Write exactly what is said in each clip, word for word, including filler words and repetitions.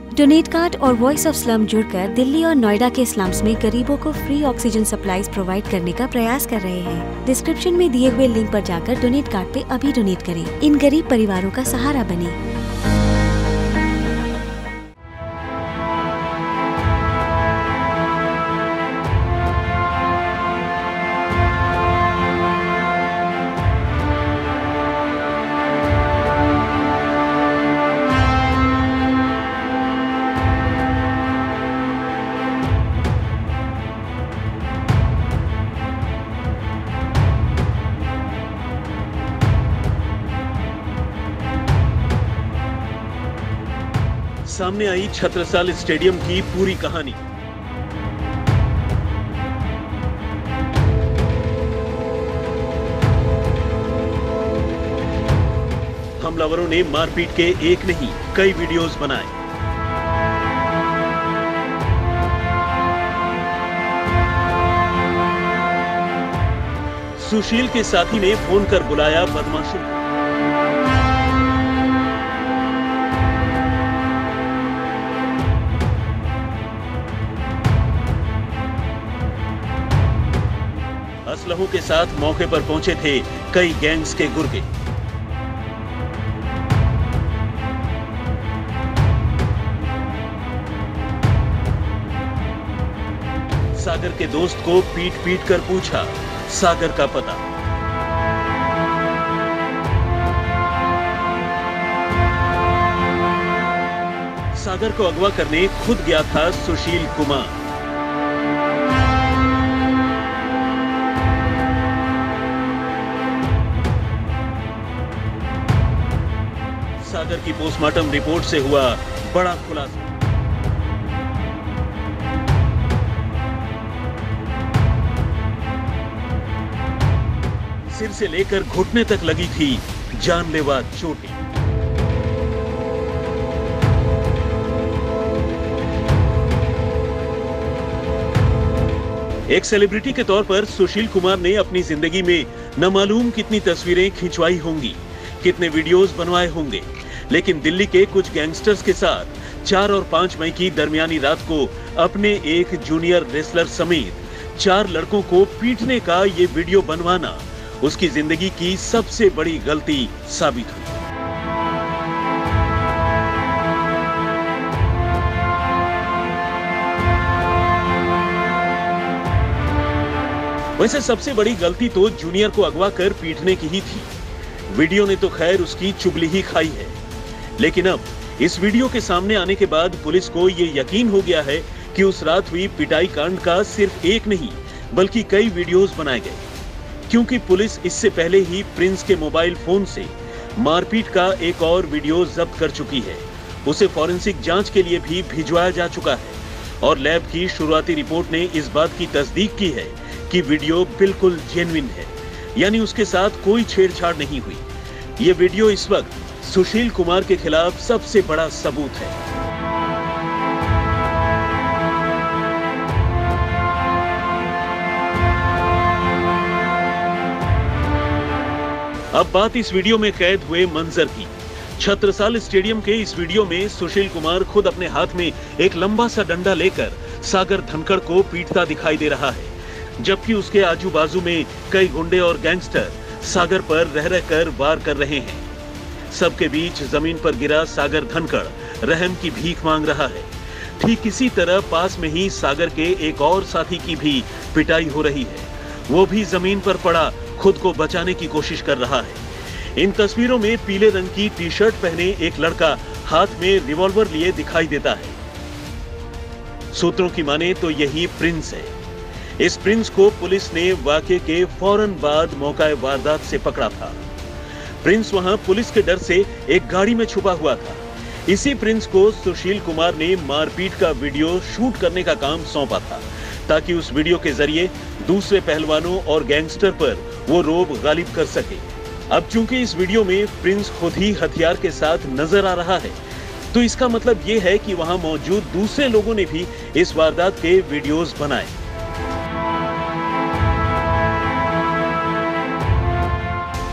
Donate card और voice of slum जुड़कर दिल्ली और नोएडा के स्लम्स में गरीबों को फ्री ऑक्सीजन सप्लाईज प्रोवाइड करने का प्रयास कर रहे हैं। डिस्क्रिप्शन में दिए हुए लिंक पर जाकर डोनेट कार्ड पे अभी डोनेट करें। इन गरीब परिवारों का सहारा बने। सामने आई छत्रसाल स्टेडियम की पूरी कहानी। हमलावरों ने मारपीट के एक नहीं कई वीडियोस बनाए। सुशील के साथी ने फोन कर बुलाया बदमाशों। असलहों के साथ मौके पर पहुंचे थे कई गैंग्स के गुर्गे। सागर के दोस्त को पीट पीट कर पूछा सागर का पता। सागर को अगवा करने खुद गया था सुशील कुमार। सागर की पोस्टमार्टम रिपोर्ट से हुआ बड़ा खुलासा। सिर से लेकर घुटने तक लगी थी जानलेवा चोटें। एक सेलिब्रिटी के तौर पर सुशील कुमार ने अपनी जिंदगी में न मालूम कितनी तस्वीरें खिंचवाई होंगी, कितने वीडियोस बनवाए होंगे, लेकिन दिल्ली के कुछ गैंगस्टर्स के साथ चार और पांच मई की दरमियानी रात को अपने एक जूनियर रेसलर समेत चार लड़कों को पीटने का ये वीडियो बनवाना उसकी जिंदगी की सबसे बड़ी गलती साबित हुई। वैसे सबसे बड़ी गलती तो जूनियर को अगवा कर पीटने की ही थी। वीडियो ने तो खैर उसकी चुगली ही खाई है, लेकिन अब इस वीडियो के सामने आने के बाद पुलिस को ये यकीन हो गया है कि उस रात हुई पिटाई कांड का सिर्फ एक नहीं बल्कि कई वीडियोस बनाए गए, क्योंकि पुलिस इससे पहले ही प्रिंस के मोबाइल फोन से मारपीट का एक और वीडियो जब्त कर चुकी है। उसे फॉरेंसिक जांच के लिए भी भिजवाया जा चुका है और लैब की शुरुआती रिपोर्ट ने इस बात की तस्दीक की है कि वीडियो बिल्कुल जेन्युइन है, यानी उसके साथ कोई छेड़छाड़ नहीं हुई। ये वीडियो इस वक्त सुशील कुमार के खिलाफ सबसे बड़ा सबूत है। अब बात इस वीडियो में कैद हुए मंजर की। छत्रसाल स्टेडियम के इस वीडियो में सुशील कुमार खुद अपने हाथ में एक लंबा सा डंडा लेकर सागर धनखड़ को पीटता दिखाई दे रहा है, जबकि उसके आजू बाजू में कई गुंडे और गैंगस्टर सागर पर रह रहकर वार कर रहे हैं। सबके बीच जमीन पर गिरा सागर धनखड़ रहम की भीख मांग रहा है। ठीक इसी तरह पास में ही सागर के एक और साथी की भी पिटाई हो रही है। वो भी जमीन पर पड़ा खुद को बचाने की कोशिश कर रहा है। इन तस्वीरों में पीले रंग की टी शर्ट पहने एक लड़का हाथ में रिवॉल्वर लिए दिखाई देता है। सूत्रों की माने तो यही प्रिंस है। इस प्रिंस को पुलिस ने वाकये के फौरन बाद मौका वारदात से पकड़ा था। प्रिंस वहां पुलिस के डर से एक गाड़ी में छुपा हुआ था। इसी प्रिंस को सुशील कुमार ने मारपीट का वीडियो शूट करने का काम सौंपा था, ताकि उस वीडियो के जरिए दूसरे पहलवानों और गैंगस्टर पर वो रोब गालिब कर सके। अब चूंकि इस वीडियो में प्रिंस खुद ही हथियार के साथ नजर आ रहा है, तो इसका मतलब ये है कि वहां मौजूद दूसरे लोगों ने भी इस वारदात के वीडियोस बनाए।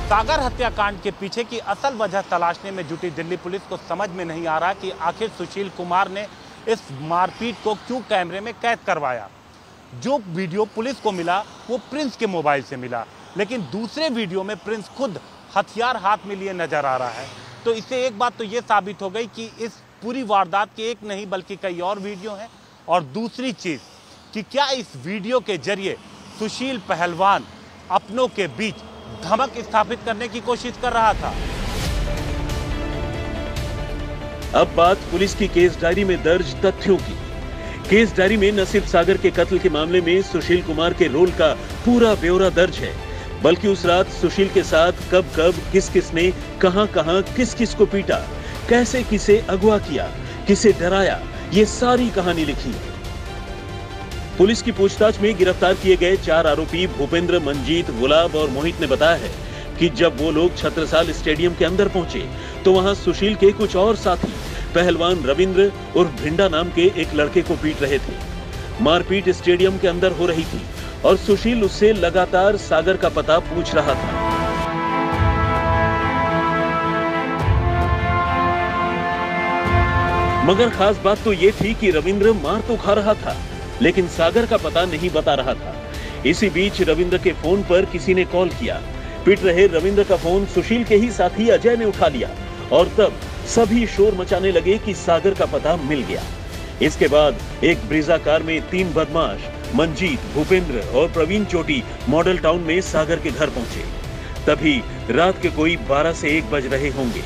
सागर हत्याकांड के पीछे की असल वजह तलाशने में जुटी दिल्ली पुलिस को समझ में नहीं आ रहा कि आखिर सुशील कुमार ने इस मारपीट को क्यों कैमरे में कैद करवाया। जो वीडियो पुलिस को मिला वो प्रिंस के मोबाइल से मिला, लेकिन दूसरे वीडियो में प्रिंस खुद हथियार हाथ में लिए नजर आ रहा है। तो इससे एक बात तो ये साबित हो गई कि इस पूरी वारदात के एक नहीं बल्कि कई और वीडियो हैं। और दूसरी चीज कि क्या इस वीडियो के जरिए सुशील पहलवान अपनों के बीच धमक स्थापित करने की कोशिश कर रहा था। अब बात पुलिस की केस डायरी में दर्ज तथ्यों की। केस डायरी में न सिर्फ सागर के कत्ल के मामले में सुशील कुमार के रोल का पूरा ब्यौरा दर्ज है, बल्कि उस रात सुशील के साथ कब कब किस किस ने कहां कहां किस किस को पीटा, कैसे किसे अगवा किया, किसे डराया, ये सारी कहानी लिखी है। पुलिस की पूछताछ में गिरफ्तार किए गए चार आरोपी भूपेंद्र, मंजीत, गुलाब और मोहित ने बताया है कि जब वो लोग छत्रसाल स्टेडियम के अंदर पहुंचे तो वहां सुशील के कुछ और साथी पहलवान रविंद्र उर्फ भिंडा नाम के एक लड़के को पीट रहे थे। मारपीट स्टेडियम के अंदर हो रही थी और सुशील उससे लगातार सागर का पता पूछ रहा था। मगर खास बात तो ये थी कि रविंद्र मार तो खा रहा था, लेकिन सागर का पता नहीं बता रहा था। इसी बीच रविंद्र के फोन पर किसी ने कॉल किया। पीट रहे रविंद्र का फोन सुशील के ही साथी अजय ने उठा लिया और तब सभी शोर मचाने लगे कि सागर का पता मिल गया। इसके बाद एक ब्रीजा कार में तीन बदमाश मंजीत, भूपेंद्र और प्रवीण चोटी मॉडल टाउन में सागर के घर पहुंचे। तभी रात के कोई बारह से एक बज रहे होंगे।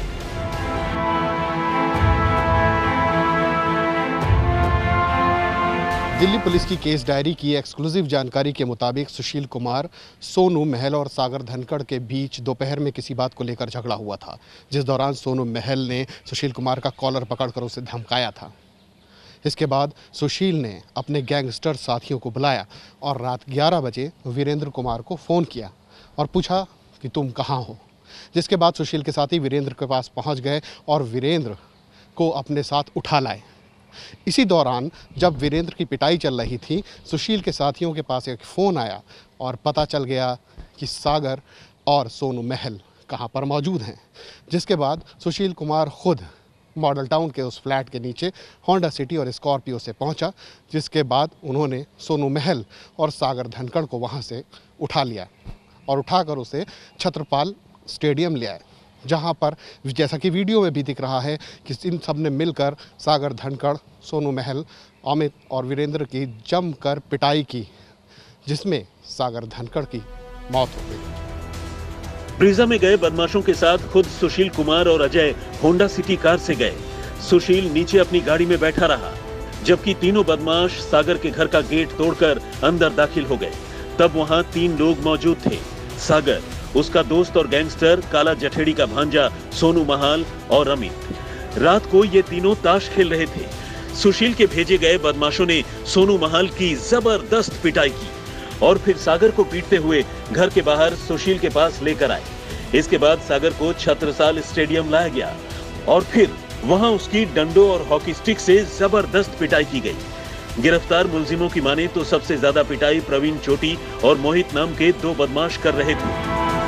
दिल्ली पुलिस की केस डायरी की एक्सक्लूसिव जानकारी के मुताबिक सुशील कुमार, सोनू महल और सागर धनखड़ के बीच दोपहर में किसी बात को लेकर झगड़ा हुआ था, जिस दौरान सोनू महल ने सुशील कुमार का कॉलर पकड़कर उसे धमकाया था। इसके बाद सुशील ने अपने गैंगस्टर साथियों को बुलाया और रात ग्यारह बजे वीरेंद्र कुमार को फ़ोन किया और पूछा कि तुम कहाँ हो। जिसके बाद सुशील के साथी वीरेंद्र के पास पहुँच गए और वीरेंद्र को अपने साथ उठा लाए। इसी दौरान जब वीरेंद्र की पिटाई चल रही थी, सुशील के साथियों के पास एक फ़ोन आया और पता चल गया कि सागर और सोनू महल कहां पर मौजूद हैं। जिसके बाद सुशील कुमार खुद मॉडल टाउन के उस फ्लैट के नीचे होंडा सिटी और स्कॉर्पियो से पहुंचा, जिसके बाद उन्होंने सोनू महल और सागर धनखड़ को वहां से उठा लिया और उठाकर उसे छत्रपाल स्टेडियम ले आए, जहां पर जैसा कि वीडियो में भी दिख रहा है कि इन सब ने मिलकर सागर धनखड़, सोनू महल, अमित और वीरेंद्र की जमकर पिटाई की, जिसमें सागर धनखड़ की मौत हो गई। ब्रीजा में गए बदमाशों के साथ खुद सुशील कुमार और अजय होंडा सिटी कार से गए। सुशील नीचे अपनी गाड़ी में बैठा रहा, जबकि तीनों बदमाश सागर के घर का गेट तोड़कर अंदर दाखिल हो गए। तब वहां तीन लोग मौजूद थे, सागर, उसका दोस्त और गैंगस्टर काला जठेड़ी का भांजा सोनू महाल और अमित। रात को ये तीनों ताश खेल रहे थे। सुशील के भेजे गए बदमाशों ने सोनू महाल की जबरदस्त पिटाई की और फिर सागर को पीटते हुए घर के बाहर सुशील के पास लेकर आए। इसके बाद सागर को छत्रसाल स्टेडियम लाया गया और फिर वहां उसकी डंडों और हॉकी स्टिक से जबरदस्त पिटाई की गई। गिरफ्तार मुलजिमों की माने तो सबसे ज्यादा पिटाई प्रवीण चोटी और मोहित नाम के दो बदमाश कर रहे थे।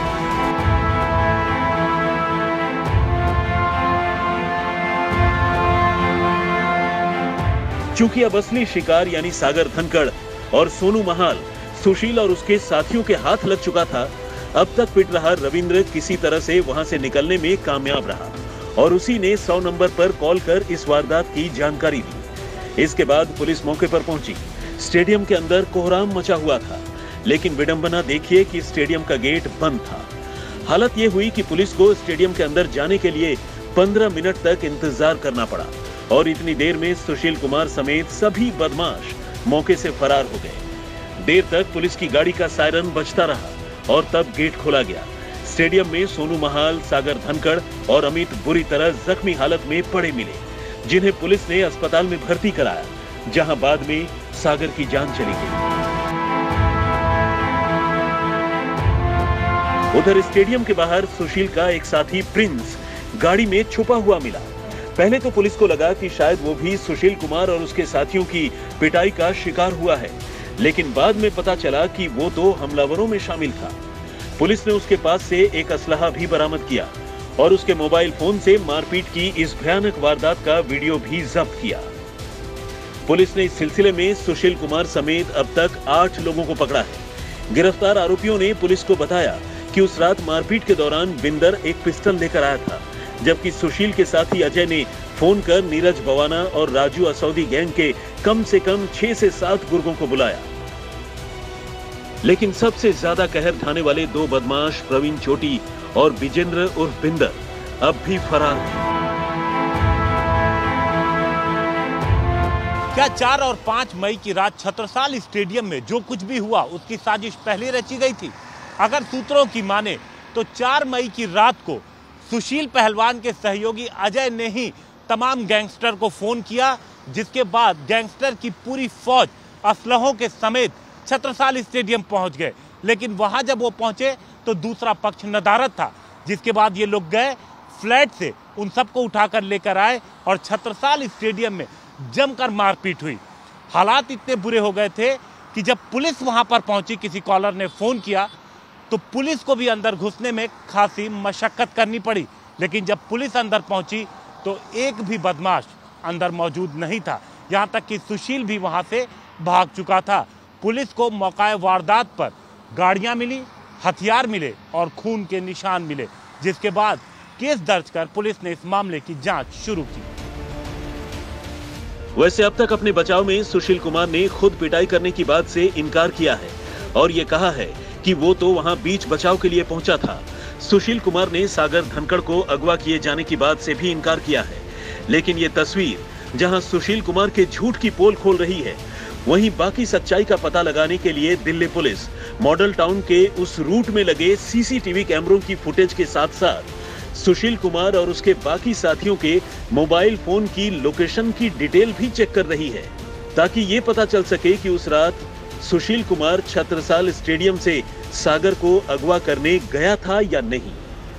चूंकि अब असली शिकार यानी सागर धनखड़ और सोनू महाल सुशील और उसके साथियों के हाथ लग चुका था, अब तक पिट रहा रविंद्र किसी तरह से वहां से निकलने में कामयाब रहा और उसी ने सौ नंबर पर कॉल कर इस वारदात की जानकारी दी। इसके बाद पुलिस मौके पर पहुंची। स्टेडियम के अंदर कोहराम मचा हुआ था, लेकिन विडंबना देखिए कि स्टेडियम का गेट बंद था। हालत यह हुई कि पुलिस को स्टेडियम के अंदर जाने के लिए पंद्रह मिनट तक इंतजार करना पड़ा और इतनी देर में सुशील कुमार समेत सभी बदमाश मौके से फरार हो गए। देर तक पुलिस की गाड़ी का सायरन बजता रहा और तब गेट खोला गया। स्टेडियम में सोनू महाल, सागर धनखड़ और अमित बुरी तरह जख्मी हालत में पड़े मिले, जिन्हें पुलिस ने अस्पताल में भर्ती कराया, जहां बाद में सागर की जान चली गई। उधर स्टेडियम के बाहर सुशील का एक साथी प्रिंस गाड़ी में छुपा हुआ मिला। पहले तो पुलिस को लगा कि शायद वो भी सुशील कुमार और उसके साथियों की पिटाई का शिकार हुआ है, लेकिन बाद में पता चला कि वो तो हमलावरों में शामिल था। पुलिस ने उसके पास से एक असलहा भी बरामद किया और उसके मोबाइल फोन से मारपीट की इस भयानक वारदात का वीडियो भी जब्त किया। पुलिस ने इस सिलसिले में सुशील कुमार समेत अब तक आठ लोगों को पकड़ा है। गिरफ्तार आरोपियों ने पुलिस को बताया कि उस रात मारपीट के दौरान बिंदर एक पिस्टल लेकर आया था, जबकि सुशील के साथी अजय ने फोन कर नीरज बवाना और राजू असौदी गैंग के कम से कम छह से सात गुर्गों को बुलाया। लेकिन सबसे ज्यादा कहर ढाने वाले दो बदमाश प्रवीण चोटी और विजेंद्र उर्फ बिंदर अब भी फरार हैं। क्या चार और पांच मई की रात छत्रसाल स्टेडियम में जो कुछ भी हुआ उसकी साजिश पहले रची गई थी? अगर सूत्रों की माने तो चार मई की रात को सुशील पहलवान के सहयोगी अजय ने ही तमाम गैंगस्टर को फोन किया, जिसके बाद गैंगस्टर की पूरी फौज असलहों के समेत छत्रसाल स्टेडियम पहुंच गए। लेकिन वहां जब वो पहुंचे तो दूसरा पक्ष नदारद था, जिसके बाद ये लोग गए फ्लैट से उन सबको उठाकर लेकर आए और छत्रसाल स्टेडियम में जमकर मारपीट हुई। हालात इतने बुरे हो गए थे कि जब पुलिस वहां पर पहुंची, किसी कॉलर ने फोन किया तो पुलिस को भी अंदर घुसने में खासी मशक्कत करनी पड़ी। लेकिन जब पुलिस अंदर पहुंची तो एक भी बदमाश अंदर मौजूद नहीं था, यहां तक कि सुशील भी वहां से भाग चुका था। पुलिस को मौका वारदात पर गाड़ियां मिली, हथियार मिले और खून के निशान मिले, जिसके बाद केस दर्ज कर पुलिस ने इस मामले की जांच शुरू की। वैसे अब तक अपने बचाव में सुशील कुमार ने खुद पिटाई करने की बात से इनकार किया है और ये कहा है कि वो तो वहां बीच बचाव के लिए पहुंचा था। सुशील कुमार ने सागर धनखड़ को अगवा किए जाने की बात से भी इनकार किया है। लेकिन ये तस्वीर जहां सुशील कुमार के झूठ की पोल खोल रही है, वहीं बाकी सच्चाई का पता लगाने के लिए दिल्ली पुलिस मॉडल टाउन के उस रूट में लगे सीसीटीवी कैमरों की फुटेज के साथ साथ सुशील कुमार और उसके बाकी साथियों के मोबाइल फोन की लोकेशन की डिटेल भी चेक कर रही है, ताकि ये पता चल सके कि उस रात सुशील कुमार छत्रसाल स्टेडियम से सागर को अगवा करने गया था या नहीं।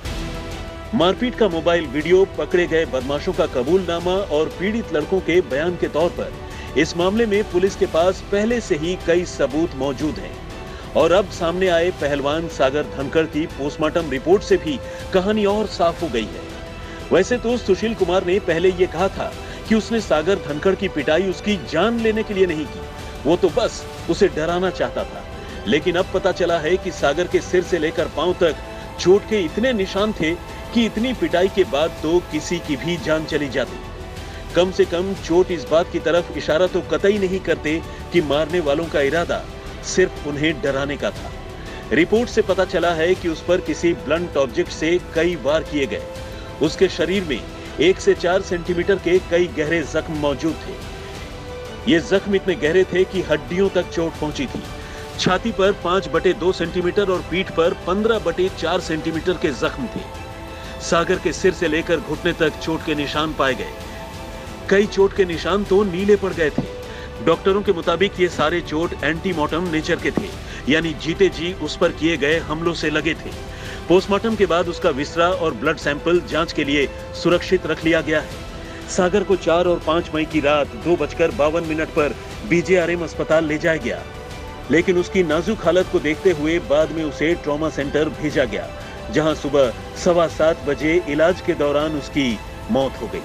मारपीट का मोबाइल वीडियो, पकड़े गए बदमाशों का कबूलनामा और पीड़ित लड़कों के बयान के तौर पर इस मामले में पुलिस के पास पहले से ही कई सबूत मौजूद हैं और अब सामने आए पहलवान सागर धनखड़ की पोस्टमार्टम रिपोर्ट से भी कहानी और साफ हो गई है। वैसे तो सुशील कुमार ने पहले ये कहा था कि उसने सागर धनखड़ की पिटाई उसकी जान लेने के लिए नहीं की, वो तो बस उसे डराना चाहता था। लेकिन अब पता चला है कि सागर के सिर से लेकर पांव तक चोट के इतने निशान थे कि इतनी पिटाई के बाद तो किसी की भी जान चली जाती। कम से कम चोट इस बात की तरफ इशारा तो कतई नहीं करते कि मारने वालों का इरादा सिर्फ उन्हें डराने का था। रिपोर्ट से पता चला है कि उस पर किसी ब्लंट ऑब्जेक्ट से कई वार किए गए। उसके शरीर में एक से चार सेंटीमीटर के कई गहरे जख्म मौजूद थे। ये जख्म इतने गहरे थे कि हड्डियों तक चोट पहुंची थी। छाती पर पांच बटे दो सेंटीमीटर और पीठ पर पंद्रह बटे चार सेंटीमीटर के जख्म थे। सागर के सिर से लेकर घुटने तक चोट के निशान पाए गए। कई चोट के निशान तो नीले पड़ गए थे। डॉक्टरों के मुताबिक ये सारे चोट एंटीमॉर्टम नेचर के थे, यानी जीते जी उस पर किए गए हमलों से लगे थे। पोस्टमार्टम के बाद उसका विसरा और ब्लड सैंपल जांच के लिए सुरक्षित रख लिया गया है। सागर को चार और पांच मई की रात दो बजकर बावन मिनट पर बीजेआरएम अस्पताल ले जाया गया, लेकिन उसकी नाजुक हालत को देखते हुए बाद में उसे ट्रॉमा सेंटर भेजा गया, जहां सुबह सवा सात बजे इलाज के दौरान उसकी मौत हो गई।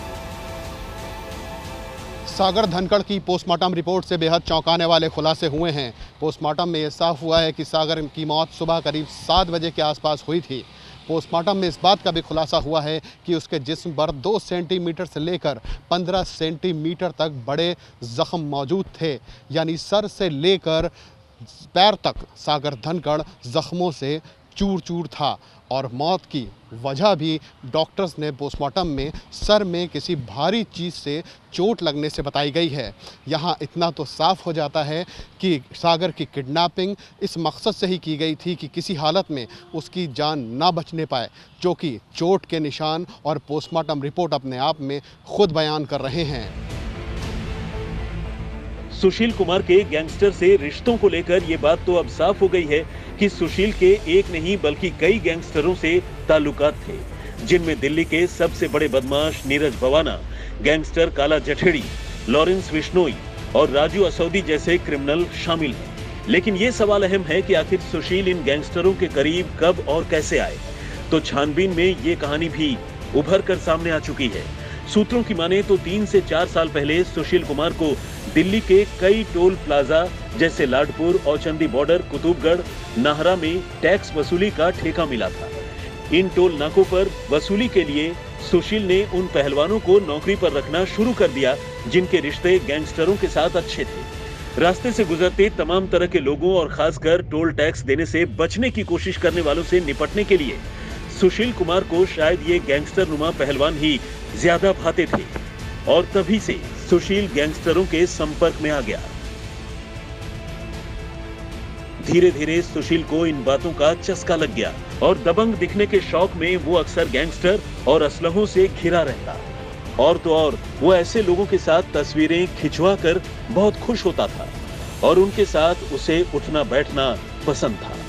सागर धनखड़ की पोस्टमार्टम रिपोर्ट से बेहद चौंकाने वाले खुलासे हुए हैं। पोस्टमार्टम में यह साफ हुआ है कि सागर की मौत सुबह करीब सात बजे के आसपास हुई थी। पोस्टमार्टम में इस बात का भी खुलासा हुआ है कि उसके जिस्म पर दो सेंटीमीटर से लेकर पंद्रह सेंटीमीटर तक बड़े जख्म मौजूद थे, यानी सर से लेकर पैर तक सागर धनखड़ जख्मों से चूर चूर था। और मौत की वजह भी डॉक्टर्स ने पोस्टमार्टम में सर में किसी भारी चीज़ से चोट लगने से बताई गई है। यहाँ इतना तो साफ हो जाता है कि सागर की किडनैपिंग इस मकसद से ही की गई थी कि किसी हालत में उसकी जान ना बचने पाए, जो कि चोट के निशान और पोस्टमार्टम रिपोर्ट अपने आप में खुद बयान कर रहे हैं। सुशील कुमार के गैंगस्टर से रिश्तों को लेकर ये बात तो अब साफ हो गई है कि सुशील के एक नहीं बल्कि कई गैंगस्टरों से ताल्लुकात थे, जिनमें दिल्ली के सबसे बड़े बदमाश नीरज बवाना, गैंगस्टर काला जठेड़ी, लॉरेंस बिश्नोई और राजू असौदी जैसे क्रिमिनल शामिल हैं। लेकिन ये सवाल अहम है कि आखिर सुशील इन गैंगस्टरों के करीब कब और कैसे आए। तो छानबीन में ये कहानी भी उभर कर सामने आ चुकी है। सूत्रों की माने तो तीन से चार साल पहले सुशील कुमार को दिल्ली के कई टोल प्लाजा जैसे लाडपुर, औचंदी बॉर्डर, कुतुबगढ़, नाहरा में टैक्स वसूली का ठेका मिला था। इन टोल नाकों पर वसूली के लिए सुशील ने उन पहलवानों को नौकरी पर रखना शुरू कर दिया जिनके रिश्ते गैंगस्टरों के साथ अच्छे थे। रास्ते से गुजरते तमाम तरह के लोगों और खासकर टोल टैक्स देने से बचने की कोशिश करने वालों से निपटने के लिए सुशील कुमार को शायद ये गैंगस्टर नुमा पहलवान ही ज्यादा भाते थे और तभी से सुशील गैंगस्टरों के संपर्क में आ गया। धीरे धीरे सुशील को इन बातों का चस्का लग गया और दबंग दिखने के शौक में वो अक्सर गैंगस्टर और असलहों से घिरा रहता। और तो और वो ऐसे लोगों के साथ तस्वीरें खिंचवा कर बहुत खुश होता था और उनके साथ उसे उठना बैठना पसंद था।